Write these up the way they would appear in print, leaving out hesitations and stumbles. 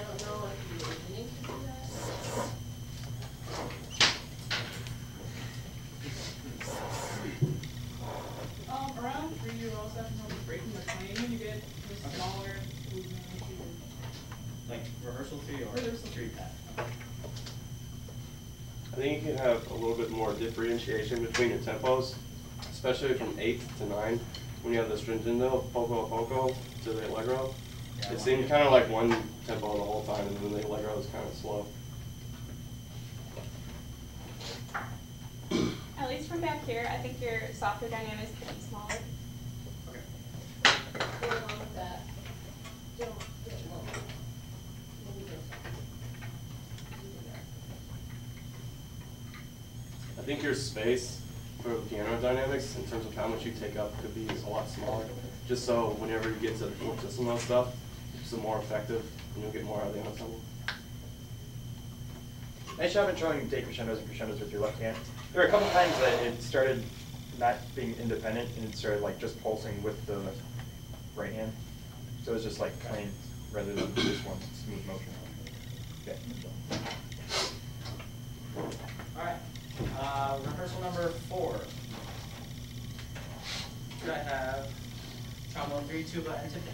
don't know if you really need to do that. Around 3, you also have to know breaking the plane when you get the smaller movement. Like rehearsal 3 or Rehearsal. 3 pad? Okay. I think you can have a little bit more differentiation between your tempos, especially from 8 to 9. When you have the stringendo, poco a poco, to the allegro, Yeah, it seemed kind of like one tempo the whole time, and then the allegro is kind of slow. At least from back here, I think your softer dynamics could be smaller. Okay. Go along with that. Don't get low. Maybe go I think your space for the piano dynamics, in terms of how much you take up, could be a lot smaller. Just so whenever you get to the fortissimo stuff, it's more effective, and you'll get more out of the ensemble. Nice job in showing decrescendos and crescendos with your left hand. There were a couple times that it started not being independent and it started like just pulsing with the right hand. So it was just like playing rather than just one smooth motion. Okay. All right. Rehearsal number 4. Could I have trombone 3, tuba, and timpani?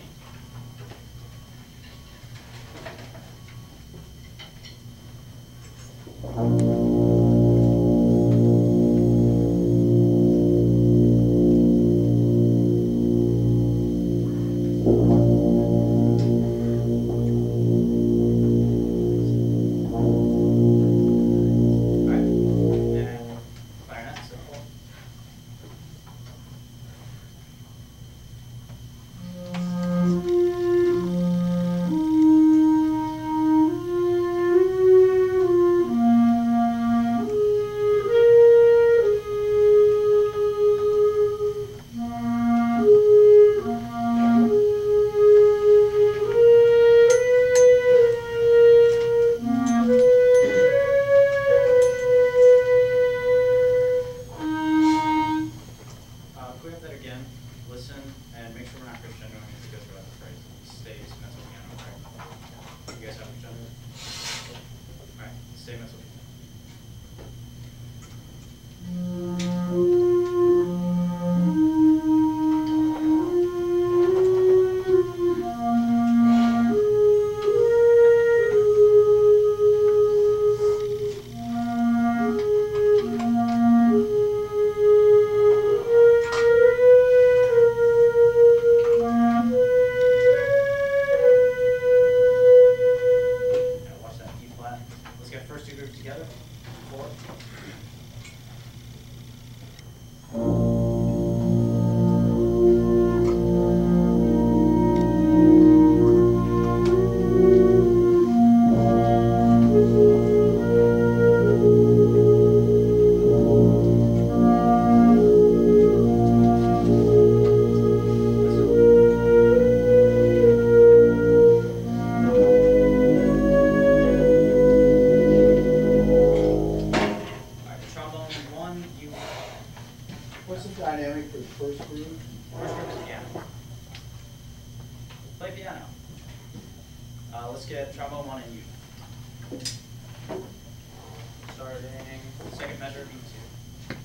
Let's get trombone 1 and U. Starting second measure, B2.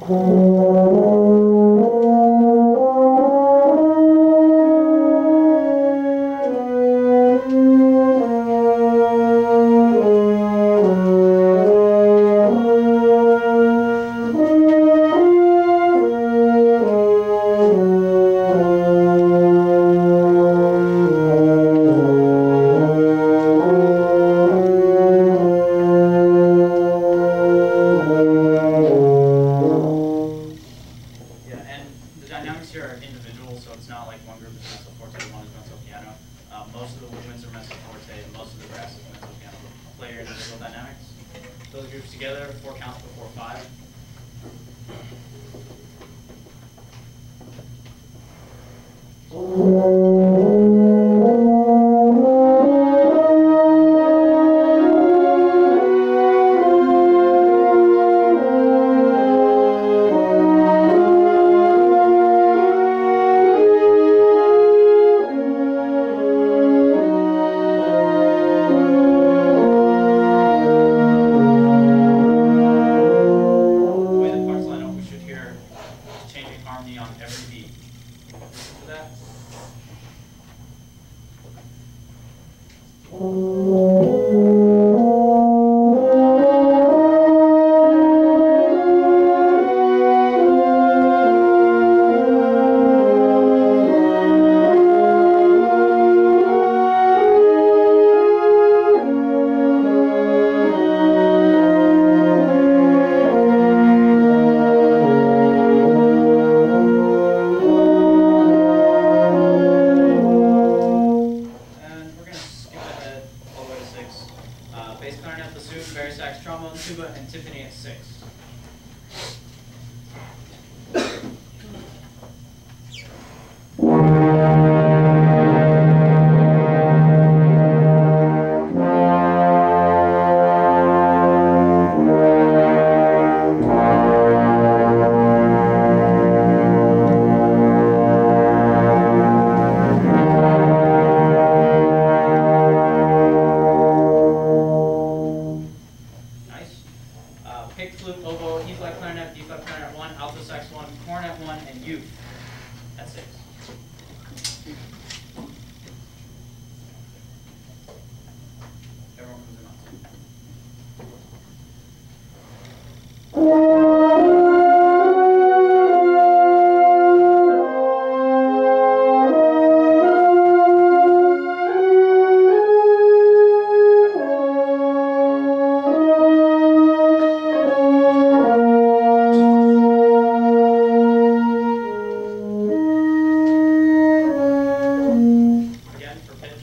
Yeah, and the dynamics here are individual, so it's not like one group is mezzo forte, one is mezzo piano. Most of the woodwinds are mezzo forte, and most of the brass is mezzo piano. Play your individual dynamics. Those groups together, 4 counts before 5. The way the parts line up, we should hear changing harmony on every beat. Listen for that. And we're going to skip ahead all the way to 6. Bass clarinet, bassoon, bari sax, trombone, tuba, and timpani at 6. Nice. Pick, flute, oboe, E flat clarinet, B flat clarinet 1, alto sax 1, cornet 1, and uke at 6. Everyone comes in on 2. Again for pitch.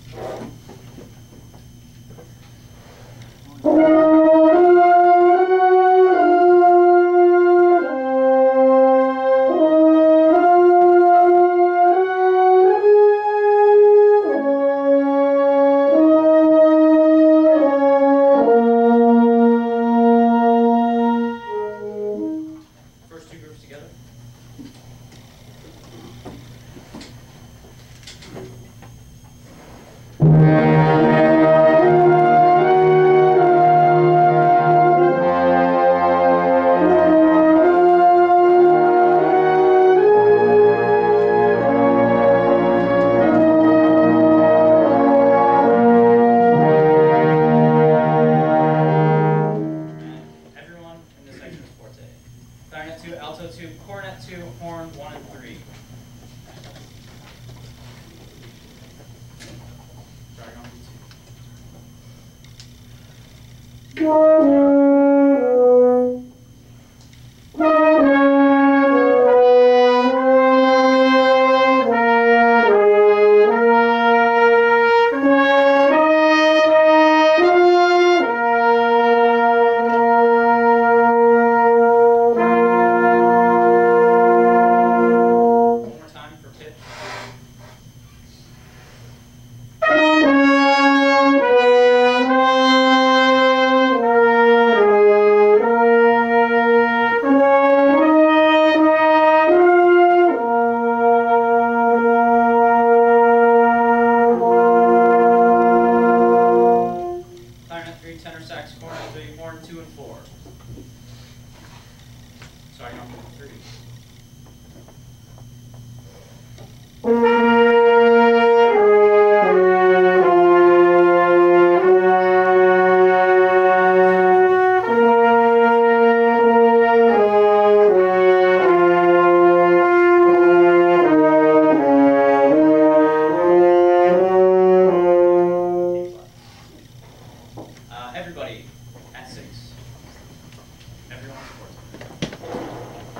First 2 groups together. And everyone in this section is forte. Clarinet 2, alto 2, cornet 2, horn 1 and 3. Starting on beat 2. One more time for pitch. Clarinet 3, tenor sax, cornet 3, horn 2 and 4. Sorry. starting off with 3. Everybody at 6. Everyone supports.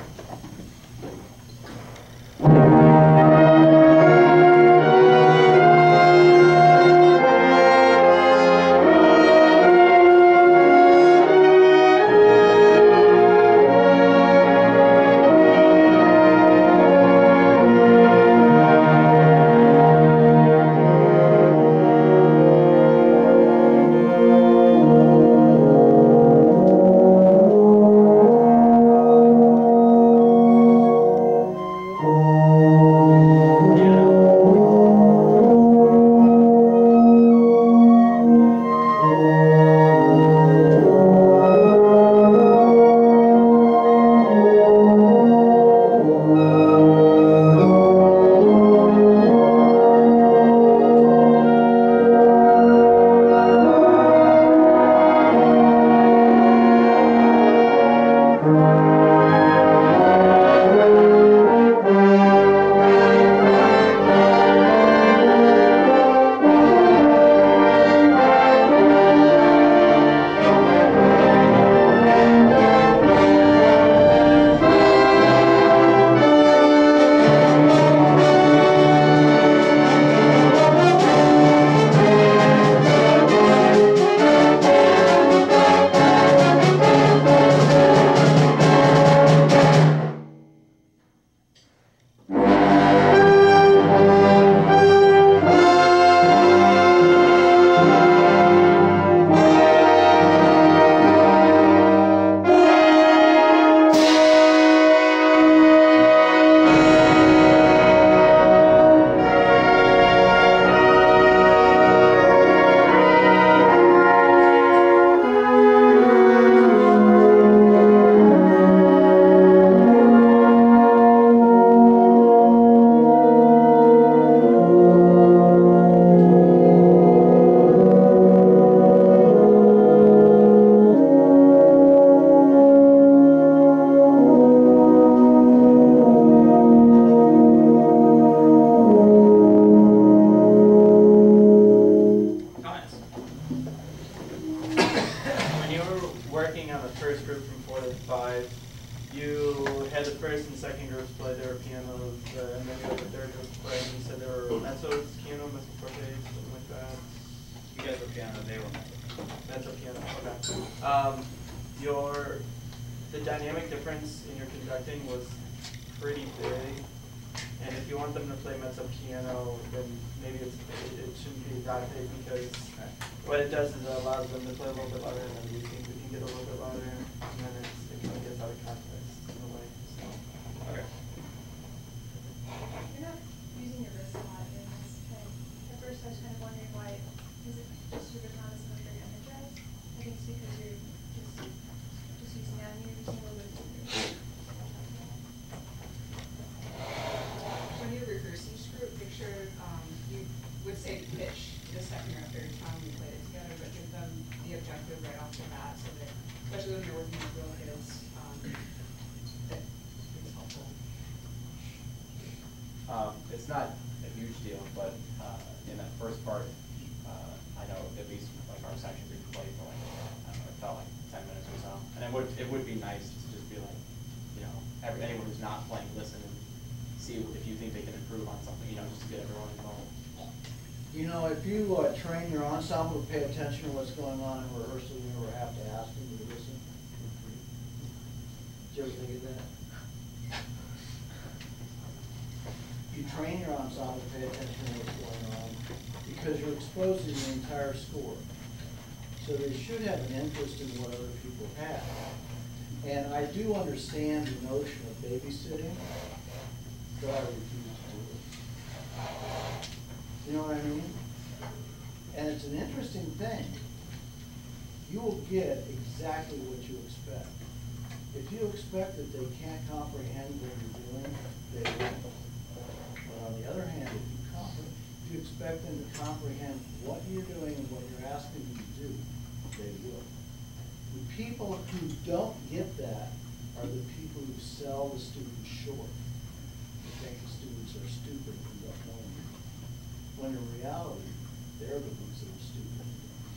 The dynamic difference in your conducting was pretty big, and if you want them to play mezzo piano, then maybe it shouldn't be that big, because what it does is it allows them to play a little bit louder, and then you think we can get a little bit louder, and then it kind of gets out of context in a way. So, okay. You're not using your wrist a lot in this thing. At first I was kind of wondering why, is it just your baton is not very energized? I think it's because you're just using that and you're using a little bit of When you reverse each group, picture, you would say pitch the second or third time you played it together, but give them the objective right off the bat, so that, especially when you're working with real kids, that is helpful. It's not a huge deal, but in that first part, I know at least like our section we played for like, I don't know, it felt like 10 minutes or so. And it would be nice to just be like, you know, anyone who's not playing, listen and see if you think they can improve on something, you know, just to get everyone involved. You know, if you train your ensemble to pay attention to what's going on in rehearsal, you never have to ask them to listen. Did you ever think of that? You train your ensemble to pay attention to what's going on because you're exposing the entire score. So they should have an interest in what other people have. And I do understand the notion of babysitting, but I refuse to do it. You know what I mean? And it's an interesting thing. You will get exactly what you expect. If you expect that they can't comprehend what you're doing, they won't. But on the other hand, if you expect them to comprehend what you're doing and what you're asking them to do, they will. The people who don't get that are the people who sell the students short. They think the students are stupid and don't know anything. When in reality, they're the ones that are stupid.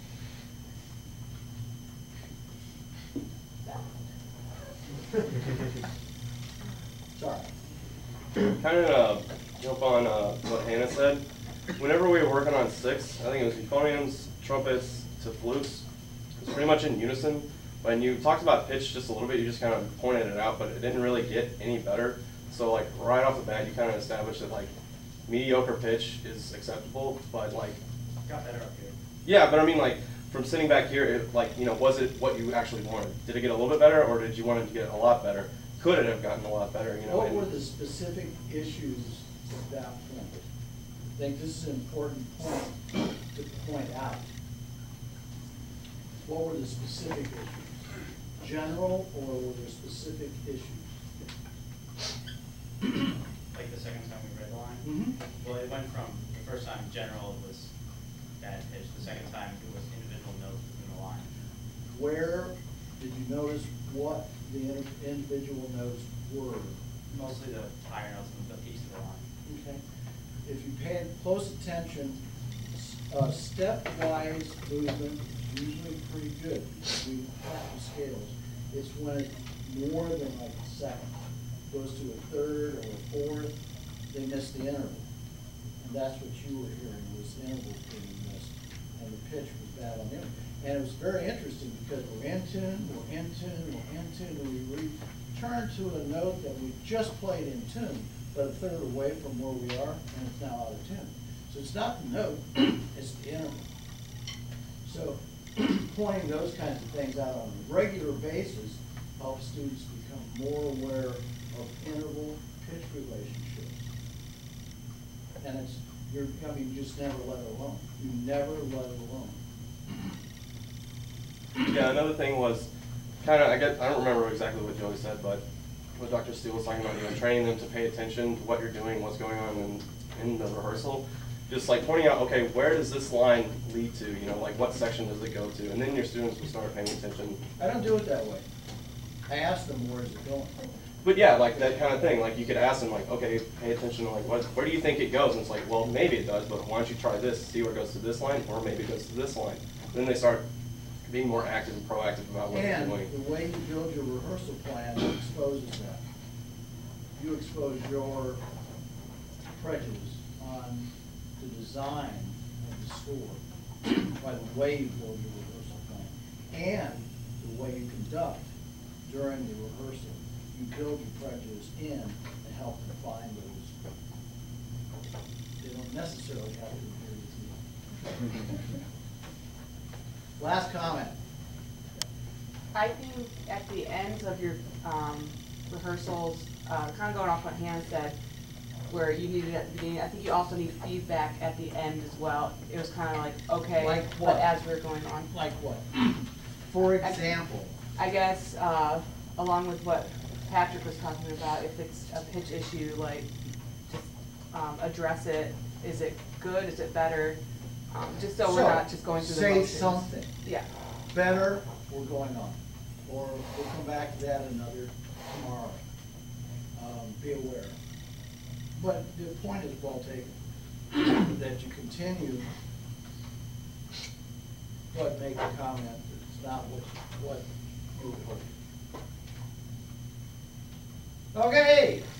Sorry. Kind of jump on what Hannah said. Whenever we were working on 6, I think it was euphoniums, trumpets to flutes. It was pretty much in unison. When you talked about pitch just a little bit, you just kind of pointed it out, but it didn't really get any better. So like right off the bat, you kind of established that like mediocre pitch is acceptable, but like Got better up here. yeah, but I mean like from sitting back here, it, like, you know, was it what you actually wanted? Did it get a little bit better, or did you want it to get a lot better? Could it have gotten a lot better? You know. What and- were the specific issues at that point? I think this is an important point to point out. What were the specific issues? General, or were there specific issues? Like the second time we read the line? Mm-hmm. Well, it went from, the first time general was bad pitch, the second time it was individual notes within the line. Where did you notice what the individual notes were? Mostly the higher notes and the piece of the line. Okay. If you pay close attention, stepwise movement is usually pretty good. We have the scales. It's when it's more than like a second. Goes to a third or a fourth, they miss the interval. And that's what you were hearing, was the intervals being missed. And the pitch was bad on the interval. And it was very interesting because we're in tune, and we return to a note that we just played in tune, but a third away from where we are, and it's now out of tune. So it's not the note, it's the interval. So pointing those kinds of things out on a regular basis helps students become more aware of interval pitch relationships. And it's, you just never let it alone. You never let it alone. Yeah, another thing was kind of, I don't remember exactly what Joey said, but what Dr. Steele was talking about, you know, training them to pay attention to what you're doing, what's going on in the rehearsal. Just like pointing out, okay, where does this line lead to? You know, like what section does it go to? And then your students will start paying attention. I don't do it that way. I ask them, where is it going? But yeah, like that kind of thing. Like you could ask them, like, okay, pay attention to like where do you think it goes? And it's like, well, maybe it does, but why don't you try this? See where it goes to this line, or maybe it goes to this line. Then they start being more active and proactive about what they're doing. And the way you build your rehearsal plan exposes that. You expose your prejudice on the design of the score by the way you build your rehearsal plan and the way you conduct during the rehearsal. You build your prejudice in to help define those. They don't necessarily have to agree with you. Last comment. I think at the ends of your rehearsals, kind of going off what Hannah said, where you needed at the beginning, I think you also need feedback at the end as well. It was kind of like, okay, Like what? but as we're going on. Like what? For example. I guess, along with what Patrick was talking about, if it's a pitch issue, like, just address it. Is it good? Is it better? Just so we're not just going through the motions. Say something. Yeah. Better or going on. Or we'll come back to that another tomorrow. Be aware. But the point is well taken, that you continue, but make a comment that it's not what you were hoping. Okay.